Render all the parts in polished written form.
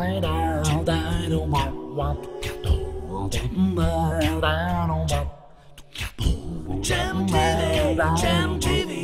Jam TV, Jam TV,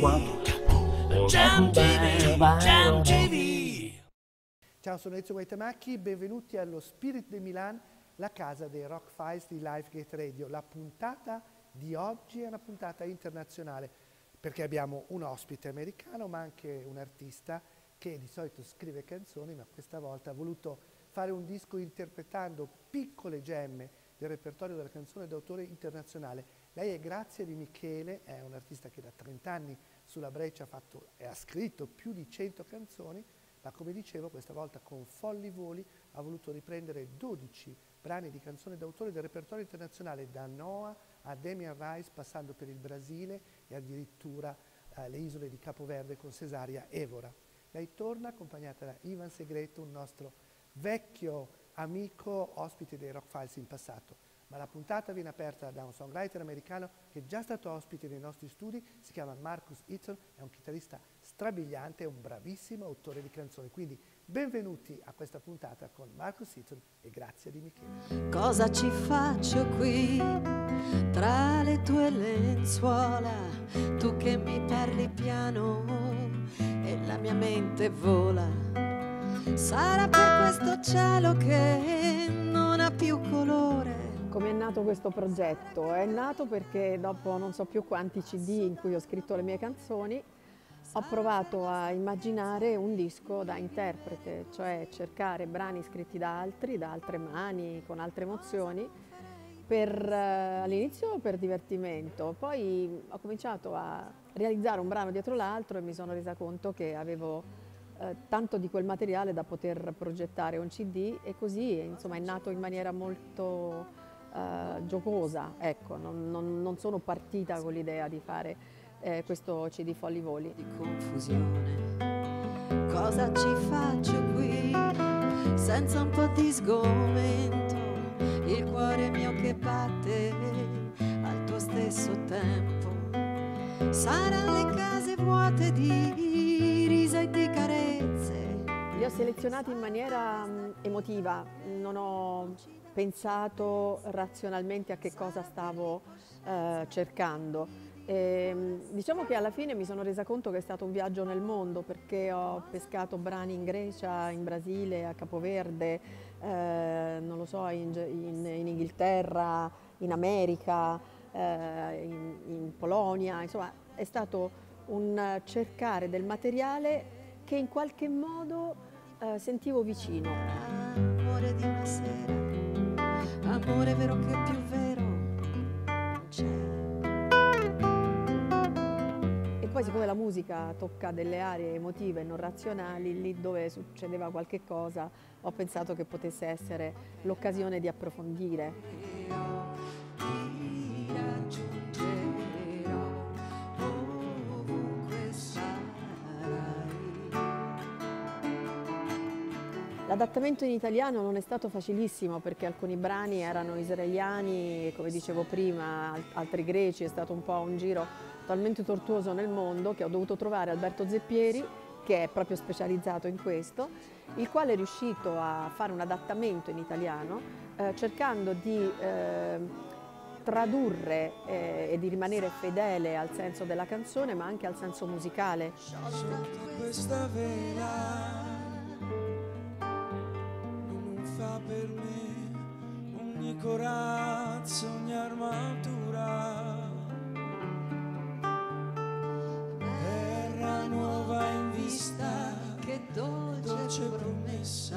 Jam TV, Jam TV. Ciao, sono Ezio Guaitamacchi, benvenuti allo Spirit de Milan, la casa dei Rock Files di Lifegate Radio. La puntata di oggi è una puntata internazionale perché abbiamo un ospite americano ma anche un artista che di solito scrive canzoni, ma questa volta ha voluto fare un disco interpretando piccole gemme del repertorio della canzone d'autore internazionale. Lei è Grazia Di Michele, è un artista che da 30 anni sulla Breccia ha scritto più di 100 canzoni, ma come dicevo questa volta con Folli Voli ha voluto riprendere 12 brani di canzone d'autore del repertorio internazionale, da Noah a Damien Rice, passando per il Brasile e addirittura le isole di Capoverde con Cesaria Evora. Lei torna accompagnata da Ivan Segreto, un nostro vecchio amico ospite dei Rock Files in passato. Ma la puntata viene aperta da un songwriter americano che è già stato ospite nei nostri studi, si chiama Marcus Eaton, è un chitarrista strabiliante e un bravissimo autore di canzoni. Quindi benvenuti a questa puntata con Marcus Eaton e Grazia Di Michele. Cosa ci faccio qui tra le tue lenzuola, tu che mi parli piano e la mia mente vola? Sarà per questo cielo che non ha più colore. Come è nato questo progetto? È nato perché dopo non so più quanti CD in cui ho scritto le mie canzoni, ho provato a immaginare un disco da interprete, cioè cercare brani scritti da altri, da altre mani, con altre emozioni, all'inizio per divertimento. Poi ho cominciato a realizzare un brano dietro l'altro e mi sono resa conto che avevo tanto di quel materiale da poter progettare un CD, e così insomma è nato in maniera molto giocosa, ecco, non sono partita con l'idea di fare questo CD Folli Voli. Di confusione, cosa ci faccio qui senza un po' di sgomento, il cuore mio che batte al tuo stesso tempo. Saranno le case vuote di risa e di carezze. Li ho selezionati in maniera emotiva, non ho pensato razionalmente a che cosa stavo cercando. Diciamo che alla fine mi sono resa conto che è stato un viaggio nel mondo, perché ho pescato brani in Grecia, in Brasile, a Capoverde, non lo so, in Inghilterra, in America, in Polonia, insomma è stato un cercare del materiale che in qualche modo sentivo vicino. Amore di una sera, amore vero che più vero non c'è. E poi siccome la musica tocca delle aree emotive e non razionali, lì dove succedeva qualche cosa ho pensato che potesse essere l'occasione di approfondire. L'adattamento in italiano non è stato facilissimo perché alcuni brani erano israeliani, come dicevo prima, altri greci, è stato un po' un giro talmente tortuoso nel mondo che ho dovuto trovare Alberto Zeppieri, che è proprio specializzato in questo, il quale è riuscito a fare un adattamento in italiano cercando di tradurre e di rimanere fedele al senso della canzone ma anche al senso musicale. Questa vela non fa per me ogni corazza, ogni armatura. Terra nuova in vista, che dolce promessa.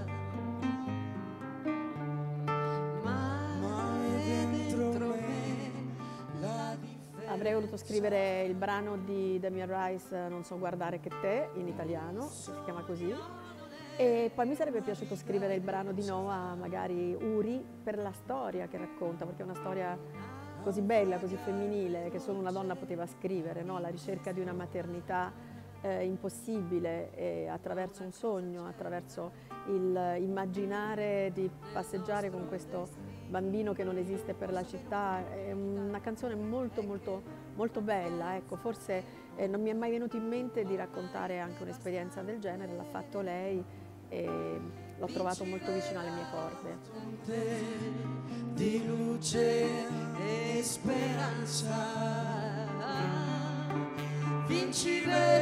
Ma è dentro me la differenza. Avrei voluto scrivere il brano di Damien Rice, Non so guardare che te, in italiano, che si chiama così. E poi mi sarebbe piaciuto scrivere il brano di Noah, magari Uri, per la storia che racconta, perché è una storia così bella, così femminile, che solo una donna poteva scrivere, no? La ricerca di una maternità impossibile attraverso un sogno, attraverso il immaginare di passeggiare con questo bambino che non esiste per la città. È una canzone molto molto molto bella, ecco, forse non mi è mai venuto in mente di raccontare anche un'esperienza del genere, l'ha fatto lei. l'ho trovato molto vicino alle mie corde. Di luce e speranza, vinci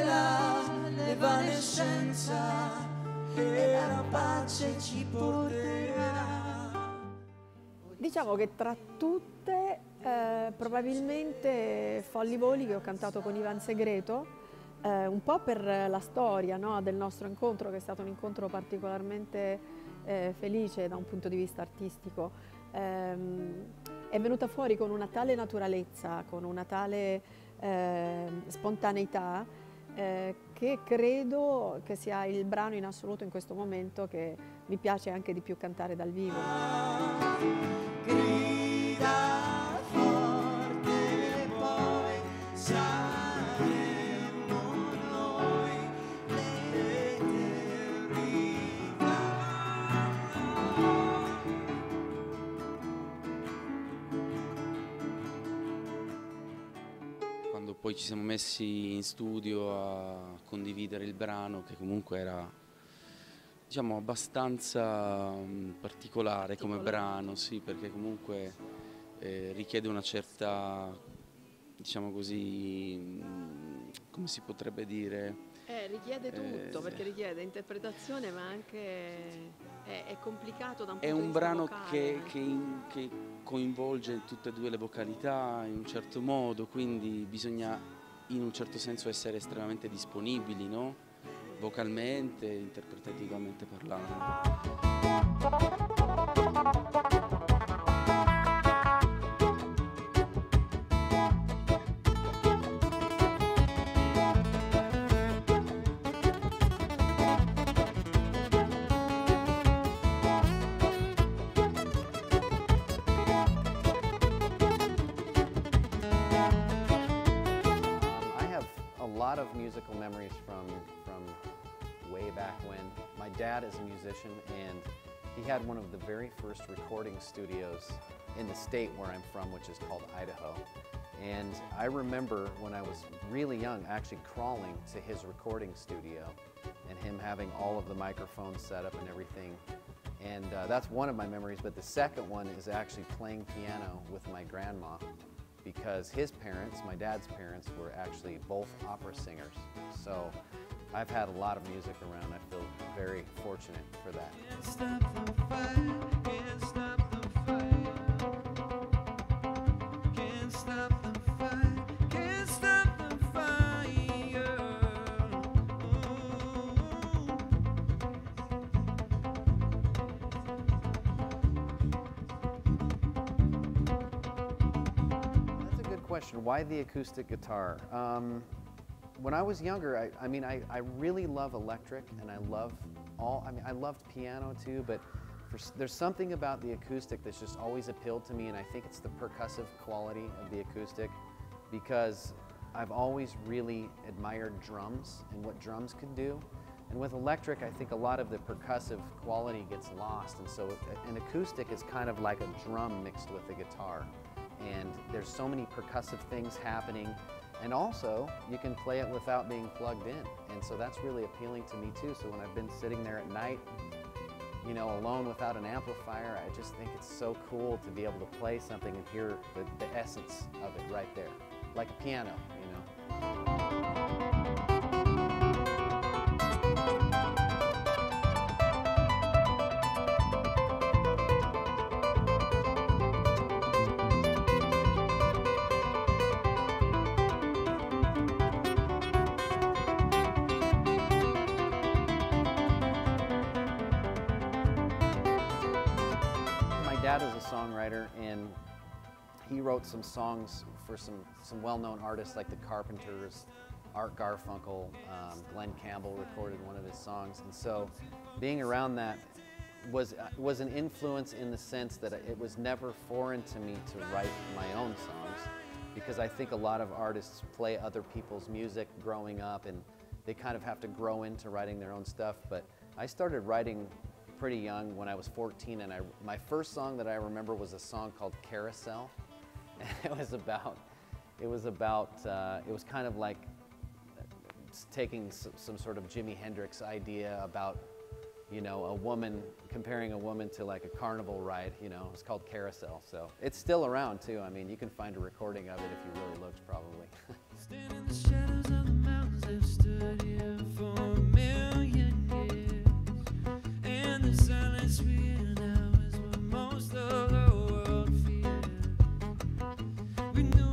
l'evanescenza e la pace ci porterà. Diciamo che tra tutte probabilmente Folli Voli, che ho cantato con Ivan Segreto, un po' per la storia, no, del nostro incontro, che è stato un incontro particolarmente felice da un punto di vista artistico. È venuta fuori con una tale naturalezza, con una tale spontaneità, che credo che sia il brano in assoluto in questo momento che mi piace anche di più cantare dal vivo. Grida forte, poi saremo noi l'eternità. Quando poi ci siamo messi in studio a condividere il brano, che comunque era, diciamo, abbastanza particolare come brano, sì, perché comunque richiede una certa, diciamo così, come si potrebbe dire? Richiede tutto, perché richiede interpretazione, ma anche è complicato da un punto È di un vista brano vocale. che coinvolge tutte e due le vocalità in un certo modo, quindi bisogna in un certo senso essere estremamente disponibili, no? Vocalmente, interpretativamente parlando. I have a lot of musical memories from way back when. My dad is a musician, and he had one of the very first recording studios in the state where I'm from, which is called Idaho. And I remember when I was really young actually crawling to his recording studio and him having all of the microphones set up and everything. And that's one of my memories, but the second one is actually playing piano with my grandma, because his parents, my dad's parents, were actually both opera singers. So I've had a lot of music around. I feel very fortunate for that. Can't stop the fight, can't stop the fight. Can't stop the fight, can't stop the fire. That's a good question. Why the acoustic guitar? When I was younger, I really love electric, and I loved piano too, but there's something about the acoustic that's just always appealed to me, and I think it's the percussive quality of the acoustic, because I've always really admired drums and what drums could do. And with electric, I think a lot of the percussive quality gets lost, and so an acoustic is kind of like a drum mixed with a guitar. And there's so many percussive things happening, and also you can play it without being plugged in, and so that's really appealing to me too. So when I've been sitting there at night, you know, alone without an amplifier, I just think it's so cool to be able to play something and hear the essence of it right there, like a piano, you know. My dad is a songwriter, and he wrote some songs for some well-known artists like the Carpenters, Art Garfunkel, Glenn Campbell recorded one of his songs, and so being around that was an influence in the sense that it was never foreign to me to write my own songs, because I think a lot of artists play other people's music growing up, and they kind of have to grow into writing their own stuff. But I started writing pretty young, when I was 14, and my first song that I remember was a song called Carousel. And it was kind of like taking some sort of Jimi Hendrix idea about, you know, a woman, comparing a woman to like a carnival ride, you know, it's called Carousel. So it's still around too. I mean, you can find a recording of it if you really looked, probably. Stand in the shadows of the mountains, they've stood here for a million years. And the silence we hear now is what most of the world fears. We knew